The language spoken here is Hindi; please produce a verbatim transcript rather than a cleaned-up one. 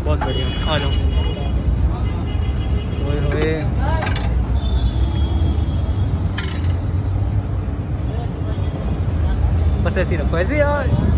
बहुत बढ़िया, आ जाओ। ओए होए, बस ऐसे ही रखो, ऐसे यार।